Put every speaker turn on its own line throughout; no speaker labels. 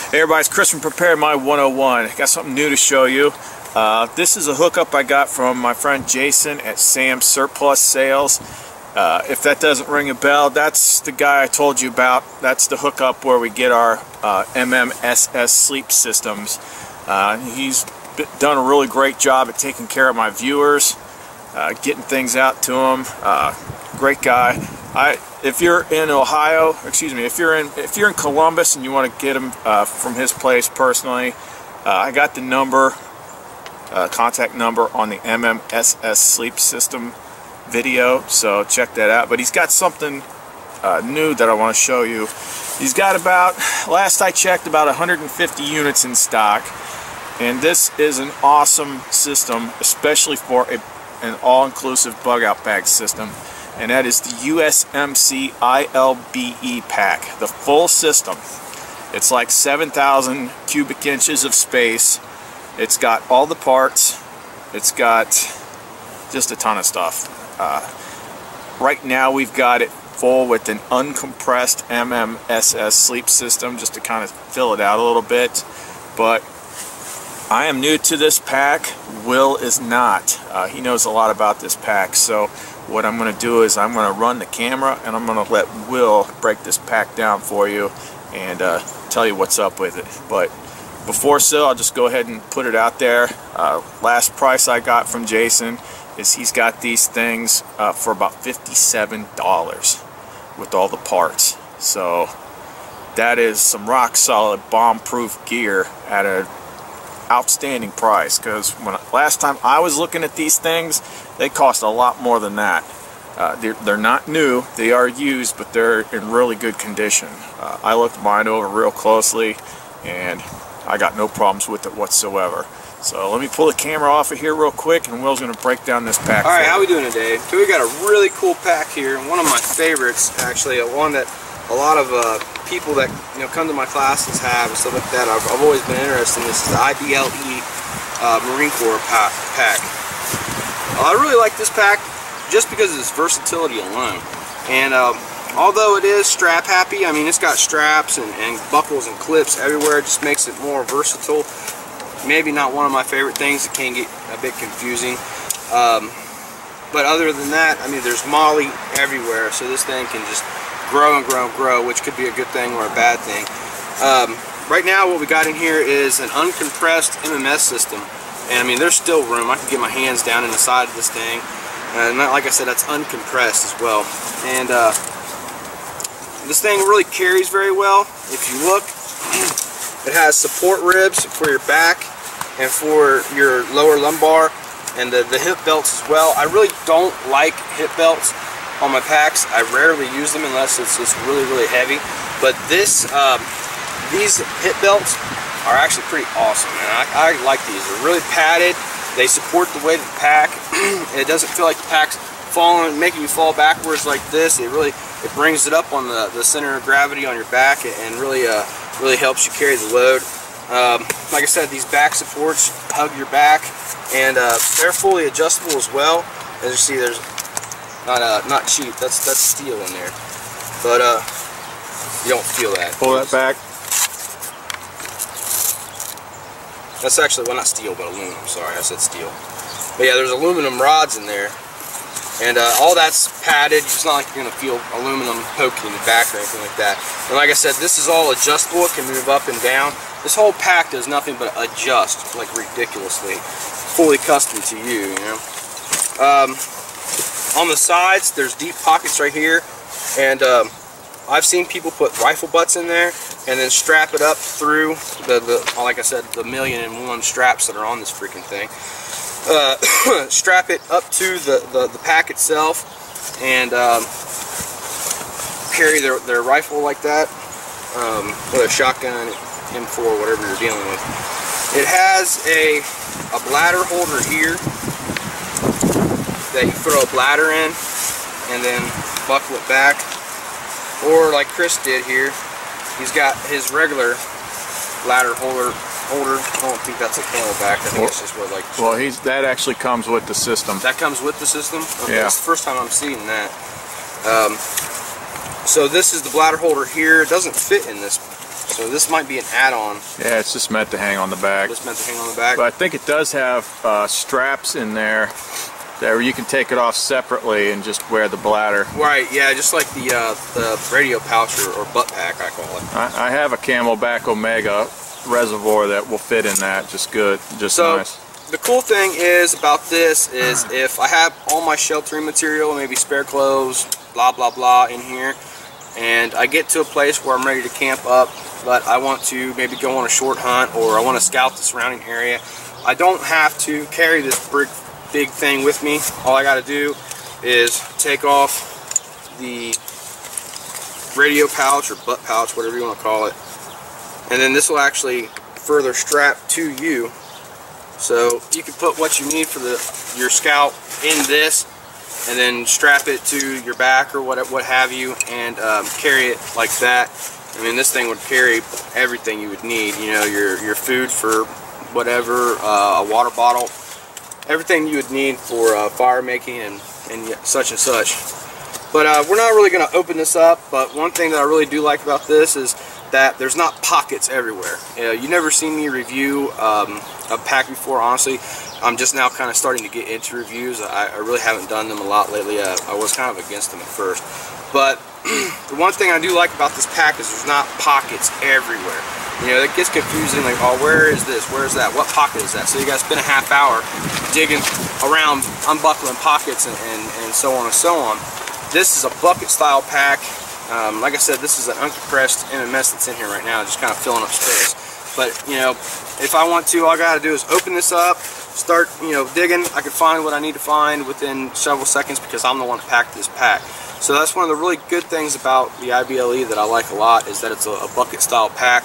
Hey everybody, it's Chris from Preparedmind101. Got something new to show you. This is a hookup I got from my friend Jason at samsurplussales. If that doesn't ring a bell, that's the guy I told you about. That's the hookup where we get our MMSS sleep systems. He's done a really great job at taking care of my viewers, getting things out to them. Great guy. If you're in Ohio, excuse me, if you're in Columbus and you want to get him from his place personally, I got the number, contact number on the MMSS sleep system video, so check that out. But he's got something new that I want to show you. He's got about, last I checked, about 150 units in stock, and this is an awesome system, especially for an all-inclusive bug-out bag system. And that is the USMC ILBE pack, the full system. It's like 7,000 cubic inches of space. It's got all the parts. It's got just a ton of stuff. Right now we've got it full with an uncompressed MMSS sleep system, just to kind of fill it out a little bit. But I am new to this pack. Will is not. He knows a lot about this pack, so what I'm going to do is I'm going to run the camera and I'm going to let Will break this pack down for you and tell you what's up with it. But before so, I'll just go ahead and put it out there. Last price I got from Jason is he's got these things for about $57 with all the parts. So that is some rock solid bomb-proof gear at an outstanding price, because last time I was looking at these things, they cost a lot more than that. They're not new, they are used, but they're in really good condition. I looked mine over real closely and I got no problems with it whatsoever. So let me pull the camera off of here real quick and Will's going to break down this pack.
Alright, how we doing today? So we got a really cool pack here, and one of my favorites actually, one that a lot of people that come to my classes have and stuff like that. I've always been interested in this. Is the IBLE Marine Corps pack. I really like this pack just because of its versatility alone. And although it is strap happy, I mean it's got straps and buckles and clips everywhere. It just makes it more versatile. Maybe not one of my favorite things. It can get a bit confusing. But other than that, I mean there's MOLLE everywhere, so this thing can just grow and grow and grow, which could be a good thing or a bad thing. Right now what we got in here is an uncompressed MMS system, and I mean there's still room. I can get my hands down in the side of this thing, and like I said, that's uncompressed as well. And this thing really carries very well. If you look, it has support ribs for your back and for your lower lumbar, and the hip belts as well. I really don't like hip belts on my packs. I rarely use them unless it's really, really heavy. But these hip belts are actually pretty awesome, man. I like these. They're really padded. They support the weight of the pack. It doesn't feel like the pack's falling, making you fall backwards like this. It brings it up on the center of gravity on your back, and really helps you carry the load. Like I said, these back supports hug your back, and they're fully adjustable as well. As you see, there's not cheap. That's steel in there, but you don't feel that.
Pull that back.
That's actually, well, not steel, but aluminum. Sorry, I said steel. But yeah, there's aluminum rods in there, and all that's padded. It's not like you're gonna feel aluminum poking in the back or anything like that. And like I said, this is all adjustable. It can move up and down. This whole pack does nothing but adjust, like ridiculously, fully custom to you. On the sides, there's deep pockets right here, and I've seen people put rifle butts in there and then strap it up through like I said, the 1,000,001 straps that are on this freaking thing. Strap it up to the pack itself and carry their rifle like that, with a shotgun, M4, whatever you're dealing with. It has a bladder holder here that you throw a bladder in and then buckle it back, or like Chris did here, he's got his regular bladder holder. I don't think that's a camelback. I think it's just what, like.
Well, that actually comes with the system.
That comes with the system. Okay,
yeah.
That's the first time I'm seeing that. So this is the bladder holder here. It doesn't fit in this So this might be an add-on.
Yeah, it's just meant to hang on the back.
Just meant to hang on the back.
But I think it does have straps in there where you can take it off separately and just wear the bladder. Right,
yeah, just like the radio pouch or butt pack, I call it.
I have a Camelback Omega reservoir that will fit in that just good, just
so,
nice.
The cool thing is about this is if I have all my sheltering material, maybe spare clothes, blah blah blah in here, and I get to a place where I'm ready to camp up, but I want to maybe go on a short hunt or I want to scout the surrounding area, I don't have to carry this big thing with me. All I got to do is take off the radio pouch or butt pouch, whatever you want to call it, and then this will actually further strap to you, so you can put what you need for your scout in this, and then strap it to your back or what have you, and carry it like that. I mean, this thing would carry everything you would need. You know, your food for whatever, a water bottle, everything you would need for fire making and such and such. But we're not really going to open this up, but one thing that I really do like about this is that there's not pockets everywhere. You never seen me review a pack before, honestly. I'm just now kind of starting to get into reviews. I really haven't done them a lot lately. I was kind of against them at first. But the one thing I do like about this pack is there's not pockets everywhere. You know, it gets confusing, like, oh, where is this? Where is that? What pocket is that? So you got to spend a half hour digging around, unbuckling pockets and so on and so on. This is a bucket style pack. Like I said, this is an uncompressed MMS that's in here right now, just kind of filling up space. But, you know, if I want to, all I got to do is open this up, start, you know, digging. I can find what I need to find within several seconds because I'm the one that packed this pack. So that's one of the really good things about the IBLE that I like a lot, is that it's a bucket style pack.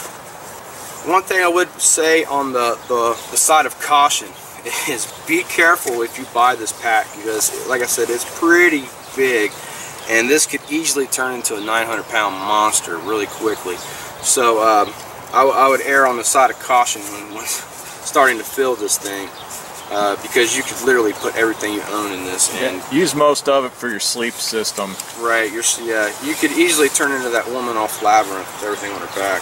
One thing I would say on the side of caution is be careful if you buy this pack, because, like I said, it's pretty big, and this could easily turn into a 900-pound monster really quickly. So I would err on the side of caution when starting to fill this thing, because you could literally put everything you own in this. And
use most of it for your sleep system.
Right. Yeah. You could easily turn into that woman off Labyrinth with everything on her back.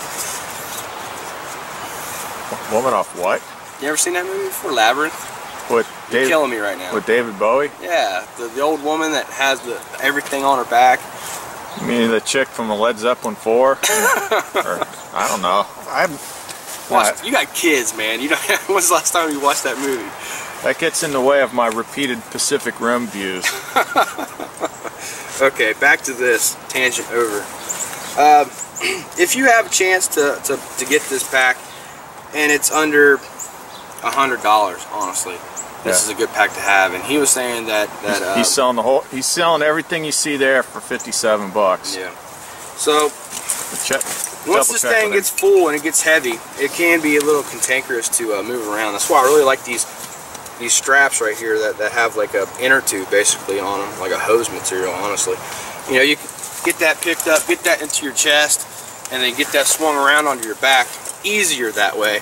Woman off what?
You ever seen that movie before, Labyrinth? You're killing me right now.
With David Bowie?
Yeah, the old woman that has everything on her back.
You mean the chick from the Led Zeppelin 4? Or, I don't know.
You got kids, man. When's the last time you watched that movie?
That gets in the way of my repeated Pacific Rim views.
Okay, back to this tangent over. If you have a chance to get this pack, and it's under $100, honestly, this is a good pack to have. And he was saying that
he's selling he's selling everything you see there for $57.
Yeah. So once this thing gets full and it gets heavy, it can be a little cantankerous to move around. That's why I really like these straps right here that have like a inner tube basically on them, like a hose material. Honestly, you know, you can get that picked up, get that into your chest, and then get that swung around onto your back easier that way.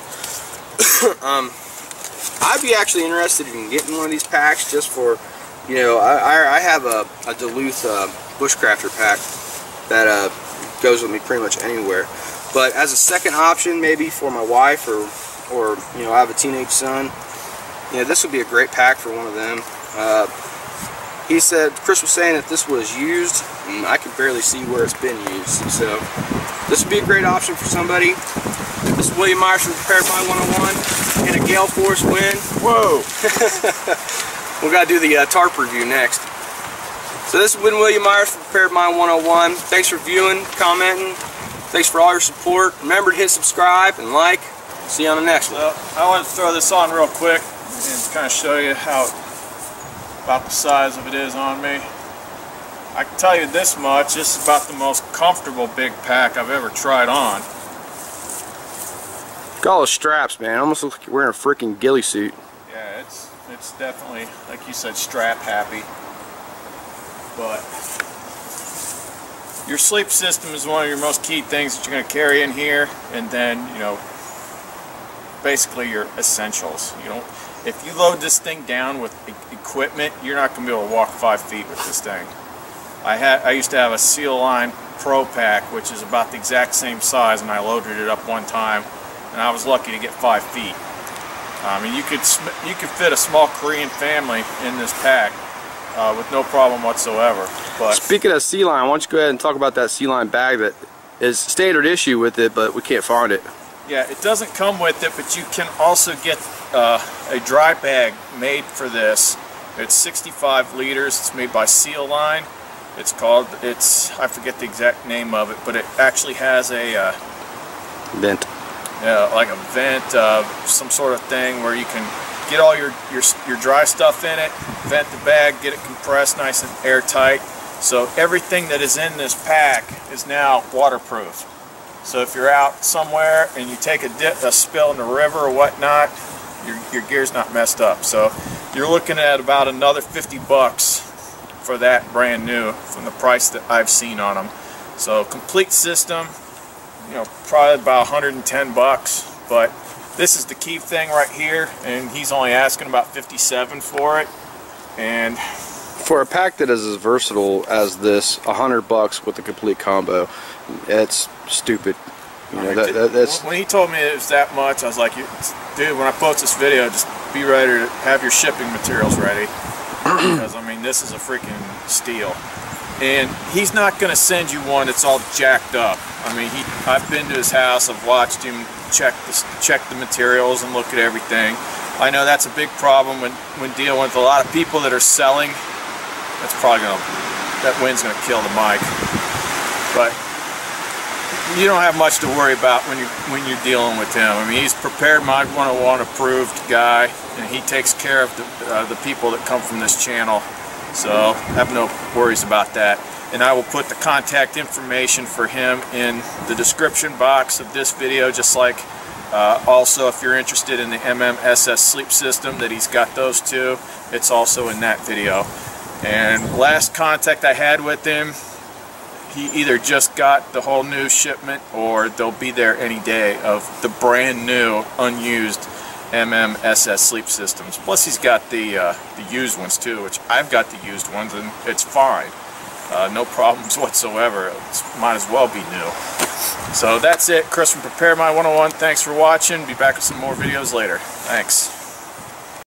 I'd be actually interested in getting one of these packs just for, you know, I have a Duluth bushcrafter pack that goes with me pretty much anywhere. But as a second option, maybe for my wife or you know, I have a teenage son, you know, this would be a great pack for one of them. He said, Chris was saying that this was used, and I can barely see where it's been used. So this would be a great option for somebody. This is William Myers from Preparedmind101 in a gale force wind. Whoa! We got to do the tarp review next. So this has been William Myers from Preparedmind101. Thanks for viewing, commenting. Thanks for all your support. Remember to hit subscribe and like. See you on the next one.
Well, I want to throw this on real quick and kind of show you how about the size of it is on me. I can tell you this much, this is about the most comfortable big pack I've ever tried on.
Look at all the straps, man. Almost looks like you're wearing a freaking ghillie suit.
Yeah, it's definitely, like you said, strap happy. But your sleep system is one of your most key things that you're going to carry in here, and then, you know, basically your essentials. You don't, if you load this thing down with equipment, you're not going to be able to walk 5 feet with this thing. I used to have a Seal Line Pro Pack, which is about the exact same size, and I loaded it up one time, and I was lucky to get 5 feet. And you could fit a small Korean family in this pack with no problem whatsoever. But
speaking of Sea Line, why don't you go ahead and talk about that Sea Line bag that is standard issue with it, but we can't find it.
Yeah, it doesn't come with it, but you can also get a dry bag made for this. It's 65 liters. It's made by Seal Line. I forget the exact name of it, but it actually has a
vent.
Like a vent, some sort of thing where you can get all your dry stuff in it, vent the bag, get it compressed nice and airtight. So everything that is in this pack is now waterproof. So if you're out somewhere and you take a spill in the river or whatnot, your gear's not messed up. So you're looking at about another 50 bucks for that brand new from the price that I've seen on them. So complete system, you know, probably about 110 bucks. But this is the key thing right here, and he's only asking about 57 for it. And
for a pack that is as versatile as this, 100 bucks with the complete combo, it's stupid. You know, that's
when he told me it was that much, I was like, dude, when I post this video, just be ready to have your shipping materials ready. Because, I mean, this is a freaking steal. And he's not going to send you one that's all jacked up. I mean, I've been to his house, I've watched him check the materials and look at everything. I know that's a big problem when dealing with a lot of people that are selling. That's probably that wind's going to kill the mic. But you don't have much to worry about when you're dealing with him. I mean, he's Preparedmind101 approved guy, and he takes care of the people that come from this channel. So have no worries about that. And I will put the contact information for him in the description box of this video, just like also if you're interested in the MMSS sleep system, that he's got those too. It's also in that video. And last contact I had with him, he either just got the whole new shipment or they'll be there any day of the brand new unused MMSS sleep systems. Plus he's got the used ones too, which I've got the used ones and it's fine. No problems whatsoever. It might as well be new. So that's it. Chris from Preparedmind101. Thanks for watching. Be back with some more videos later. Thanks.